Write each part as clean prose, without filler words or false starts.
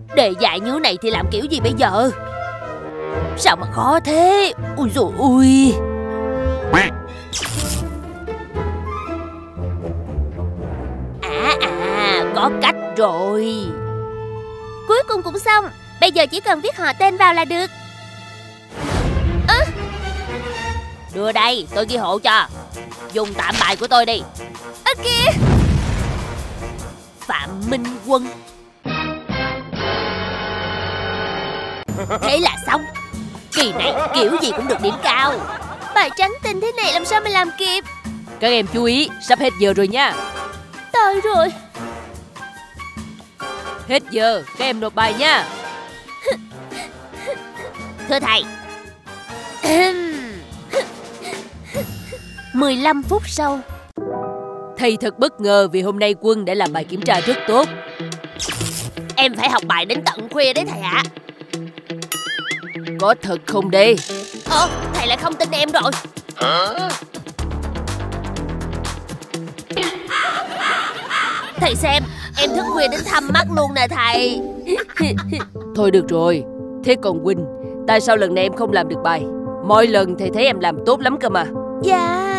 Đề dài như này thì làm kiểu gì bây giờ? Sao mà khó thế? Ui dồi ui. Có cách rồi. Cuối cùng cũng xong. Bây giờ chỉ cần viết họ tên vào là được. Đưa đây, tôi ghi hộ cho. Dùng tạm bài của tôi đi. Ok. Phạm Minh Quân. Thế là xong. Kỳ này kiểu gì cũng được điểm cao. Bài trắng tinh thế này làm sao mà làm kịp. Các em chú ý, sắp hết giờ rồi nha. Tới rồi. Hết giờ, các em nộp bài nha. Thưa thầy. 15 phút sau. Thầy thật bất ngờ vì hôm nay Quân đã làm bài kiểm tra rất tốt. Em phải học bài đến tận khuya đấy thầy ạ. Có thật không đây? Thầy lại không tin em rồi. Thầy xem, em thức khuya đến thăm mắt luôn nè thầy. Thôi được rồi. Thế còn Quỳnh, tại sao lần này em không làm được bài? Mỗi lần thầy thấy em làm tốt lắm cơ mà. Dạ.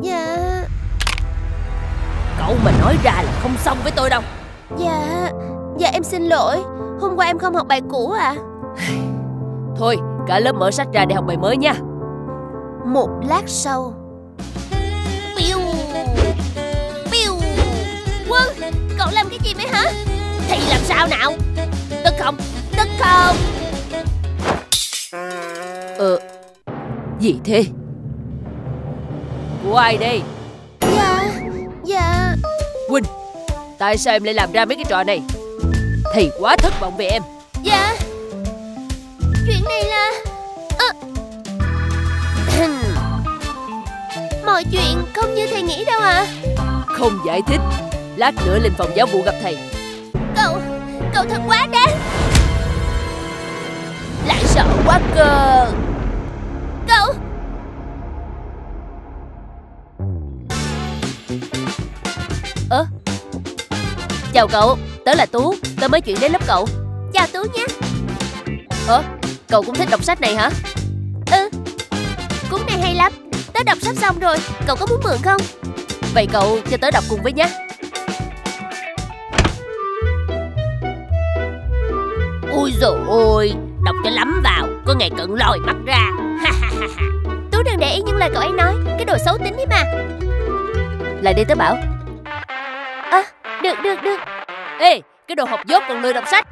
Cậu mà nói ra là không xong với tôi đâu. Dạ em xin lỗi. Hôm qua em không học bài cũ à? Thôi, cả lớp mở sách ra để học bài mới nha. Một lát sau. Piu. Quân, cậu làm cái gì vậy hả? Thì làm sao nào? Tức không? Gì thế? Của ai đây? Dạ. Quỳnh, tại sao em lại làm ra mấy cái trò này? Thầy quá thất vọng về em. Dạ. Chuyện này là mọi chuyện không như thầy nghĩ đâu à. Không giải thích. Lát nữa lên phòng giáo vụ gặp thầy. Cậu thật quá đáng. Lại sợ quá cơ. Cậu. Chào cậu, tớ là Tú. Tớ mới chuyển đến lớp cậu. Chào Tú nhé. Cậu cũng thích đọc sách này hả? Cuốn này hay lắm. Tớ đọc sắp xong rồi. Cậu có muốn mượn không? Vậy cậu cho tớ đọc cùng với nhé. Ui dồi ôi, đọc cho lắm vào, có ngày cận lòi mắt ra. Tú đừng để ý những lời cậu ấy nói. Cái đồ xấu tính ấy mà. Lại đây tớ bảo. Được. Ê, cái đồ học dốt còn lười đọc sách.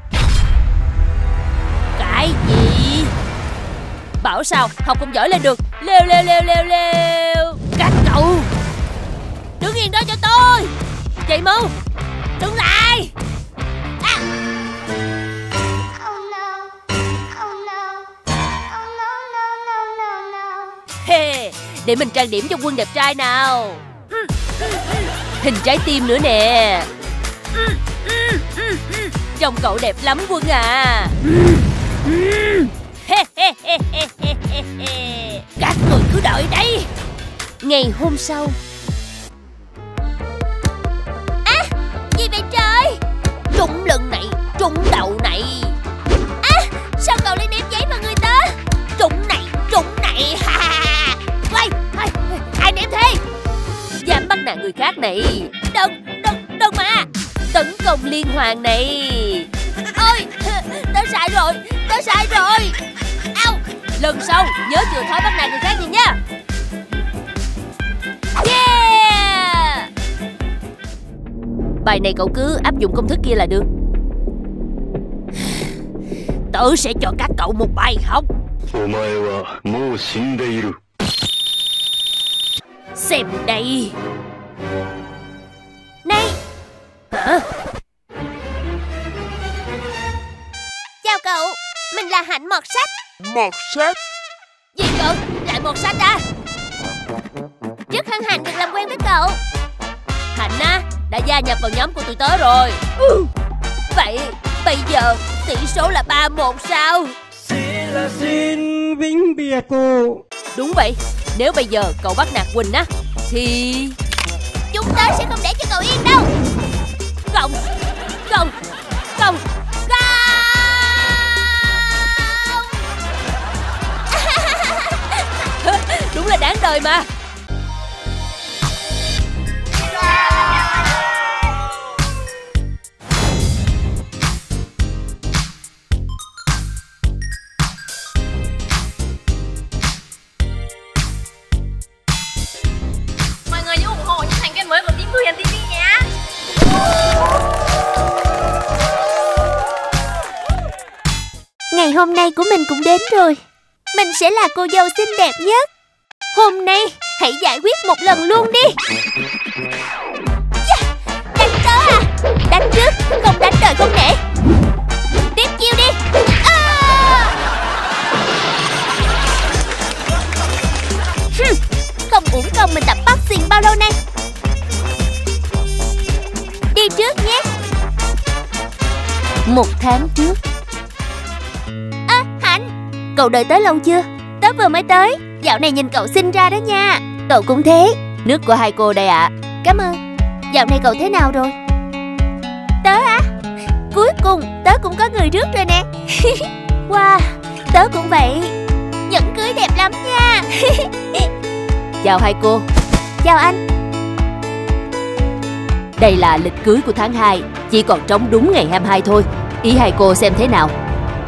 Cái gì? Bảo sao, học không giỏi lên được. Leo. Các cậu đứng yên đó cho tôi. Chạy mau. Đứng lại. Để mình trang điểm cho Quân đẹp trai nào. Hình trái tim nữa nè. Trông cậu đẹp lắm Quân à. Các người cứ đợi đấy. Ngày hôm sau. Gì vậy trời? Trúng lưng này, trúng đầu này. Sao cậu lại ném giấy vào người tớ? Trúng này. Ai ném thế? Dám bắt nạt người khác này. Đừng mà. Tấn công liên hoàn này. Ôi, tớ sai rồi. Au. Lần sau nhớ chừa thói bắt nạt người khác gì nha. Yeah. Bài này cậu cứ áp dụng công thức kia là được. Tớ sẽ cho các cậu một bài học. Xem đây. Này. Hả? Chào cậu. Mình là Hạnh mọt sách. Mọt sách? Gì cơ? Lại mọt sách à? Rất hân hạnh được làm quen với cậu. Hạnh á, đã gia nhập vào nhóm của tụi tớ rồi. Vậy bây giờ tỷ số là 3-1 sao? Xin vĩnh biệt cô. Đúng vậy. Nếu bây giờ cậu bắt nạt Quỳnh á thì chúng tớ sẽ không để cho cậu yên đâu. Không. là đáng đời mà. Mọi người nhớ ủng hộ những thành viên mới của team Thu Hiền TV nhé. Ngày hôm nay của mình cũng đến rồi. Mình sẽ là cô dâu xinh đẹp nhất. Hôm nay hãy giải quyết một lần luôn đi. Yeah! Đánh tớ à? Đánh trước, không đánh đời không nể. Tiếp chiêu đi. Không uổng công mình tập boxing bao lâu nay. Đi trước nhé. 1 tháng trước. Hạnh, cậu đợi tới lâu chưa? Tớ vừa mới tới. Dạo này nhìn cậu xinh ra đó nha. Cậu cũng thế. Nước của hai cô đây ạ. Cảm ơn. Dạo này cậu thế nào rồi? Tớ á? Cuối cùng tớ cũng có người rước rồi nè. Wow, tớ cũng vậy. Nhẫn cưới đẹp lắm nha. Chào hai cô. Chào anh. Đây là lịch cưới của tháng 2. Chỉ còn trống đúng ngày 22 thôi. Ý hai cô xem thế nào?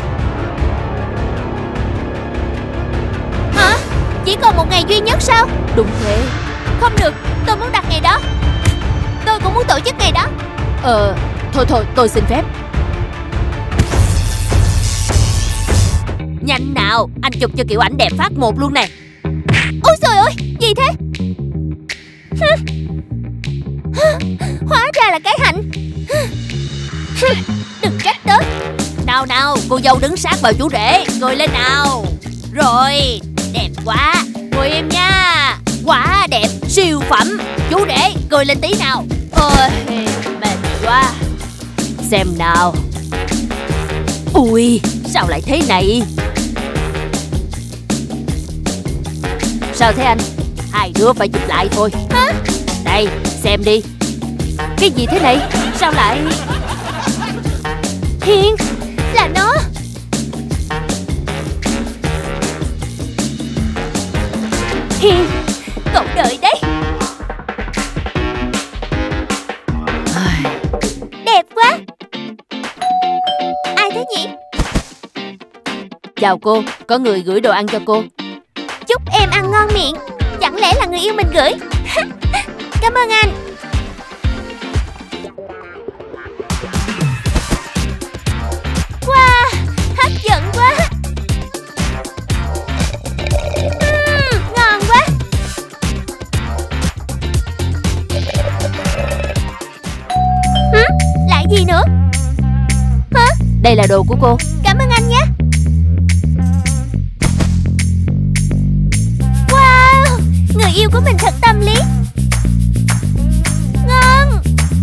Hả? Chỉ còn một ngày duy nhất sao? Đúng thế. Không được, tôi muốn đặt ngày đó. Tôi cũng muốn tổ chức ngày đó. Thôi tôi xin phép. Nhanh nào, anh chụp cho kiểu ảnh đẹp phát một luôn nè. Ôi trời ơi, gì thế? Hóa ra là cái Hạnh. Đừng trách tớ. Nào, cô dâu đứng sát vào chú rể. Cười lên nào. Rồi, đẹp quá. Ngồi im nha. Quá đẹp, siêu phẩm. Chú rể, cười lên tí nào. Ôi, mệt quá. Xem nào. Ui, sao lại thế này? Sao thế anh? Hai đứa phải chụp lại thôi. Hả? Đây, xem đi. Cái gì thế này? Sao lại... Hiền, là nó. Hiền, cậu đợi đấy. Đẹp quá. Ai thế nhỉ? Chào cô, có người gửi đồ ăn cho cô. Chúc em ăn ngon miệng. Chẳng lẽ là người yêu mình gửi? Cảm ơn anh. Wow, hấp dẫn quá. Ngon quá. Lại gì nữa? Hả? Đây là đồ của cô. Cảm ơn anh nhé. Wow, người yêu của mình thật tâm lý. Ngon.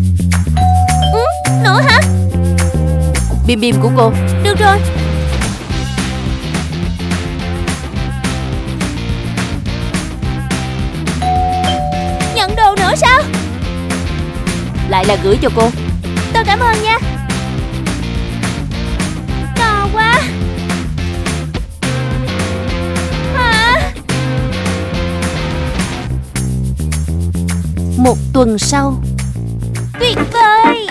Nữa hả? Bim bim của cô. Được rồi. Nhận đồ nữa sao? Lại là gửi cho cô. Tôi cảm ơn nha. To quá. Hả? 1 tuần sau. Tuyệt vời.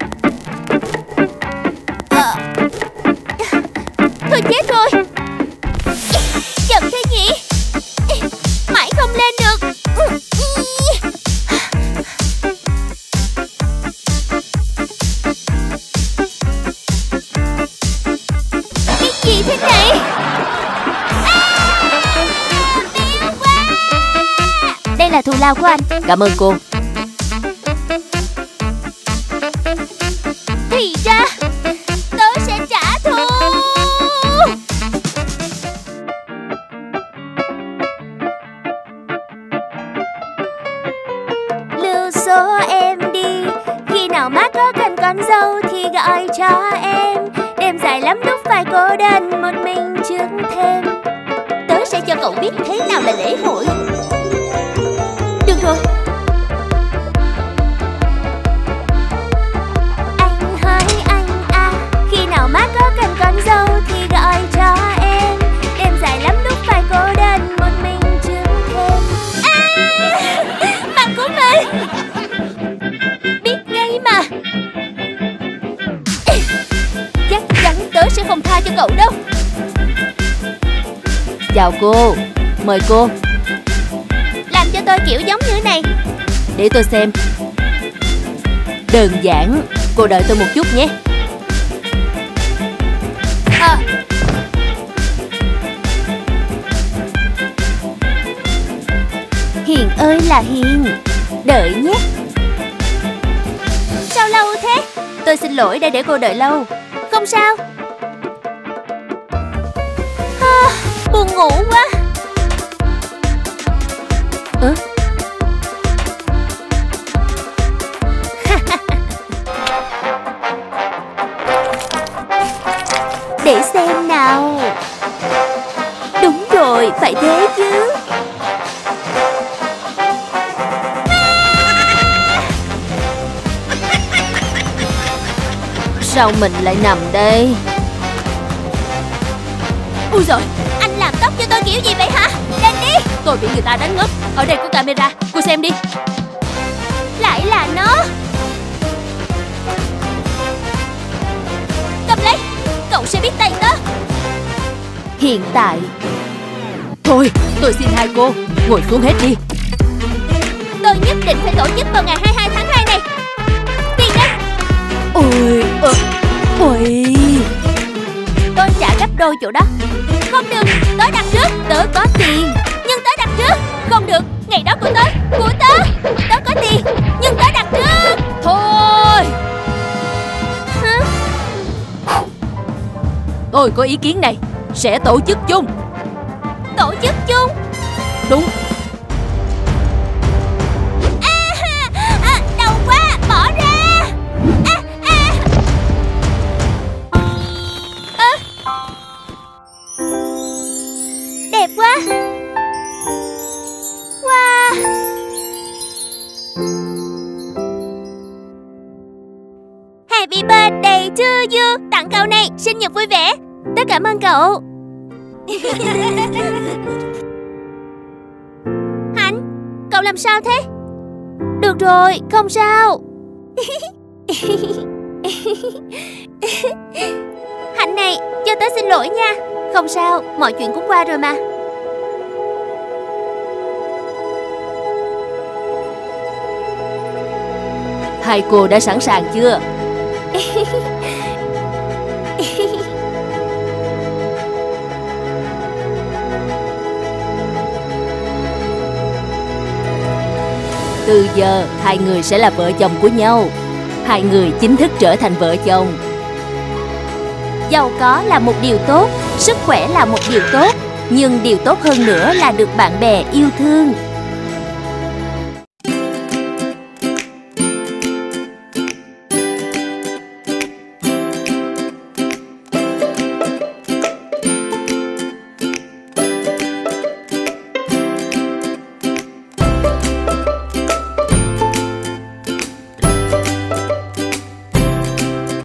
Thôi chết rồi. Chậm thế nhỉ. Mãi không lên được. Cái gì thế này? Béo quá. Đây là thù lao của anh. Cảm ơn cô. Thì ra tớ sẽ trả thù. Lưu số em đi. Khi nào má có cần con dâu thì gọi cho em. Đêm dài lắm lúc phải cô đơn một mình trước thêm. Tớ sẽ cho cậu biết thế nào là lễ hội. Được rồi. Anh hỡi anh à, khi nào má có cần con dâu thì gọi cho em. Đêm dài lắm lúc phải cô đơn một mình chưa thêm. cậu đâu. Chào cô, mời cô. Làm cho tôi kiểu giống như thế này. Để tôi xem. Đơn giản, cô đợi tôi một chút nhé. Hiền ơi là Hiền, đợi nhé. Sao lâu thế? Tôi xin lỗi đã để cô đợi lâu. Không sao. Buồn ngủ quá. Để xem nào. Đúng rồi, phải thế chứ. Sao mình lại nằm đây? Ui giời, anh làm tóc cho tôi kiểu gì vậy hả? Lên đi. Tôi bị người ta đánh ngất. Ở đây có camera, cô xem đi. Lại là nó. Cầm lấy, cậu sẽ biết tay tớ. Hiện tại. Thôi, tôi xin hai cô, ngồi xuống hết đi. Tôi nhất định phải tổ chức vào ngày 22 tháng 2 này. Tiền đây. Ôi, ôi. Tôi trả gấp đôi chỗ đó. Không được, tớ đặt trước. Tớ có tiền. Nhưng tớ đặt trước. Không được, ngày đó của tớ. Của tớ. Tớ có tiền, nhưng tớ đặt trước. Thôi. Tôi có ý kiến này. Sẽ tổ chức chung. Tổ chức chung? Đúng. Đau quá, bỏ ra. Đẹp quá. Wow. Happy birthday to you. Tặng cậu này, sinh nhật vui vẻ. Tớ cảm ơn cậu. Hạnh, cậu làm sao thế? Được rồi, không sao. Hạnh này, cho tớ xin lỗi nha. Không sao, mọi chuyện cũng qua rồi mà. Hai cô đã sẵn sàng chưa? Từ giờ, hai người sẽ là vợ chồng của nhau. Hai người chính thức trở thành vợ chồng. Giàu có là một điều tốt, sức khỏe là một điều tốt, nhưng điều tốt hơn nữa là được bạn bè yêu thương.